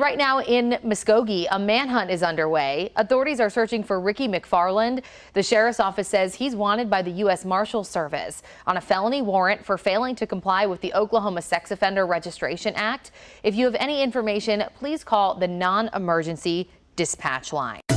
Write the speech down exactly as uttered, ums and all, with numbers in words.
Right now in Muskogee, a manhunt is underway. Authorities are searching for Ricky McFarland. The sheriff's office says he's wanted by the U S Marshal Service on a felony warrant for failing to comply with the Oklahoma Sex Offender Registration Act. If you have any information, please call the non-emergency dispatch line.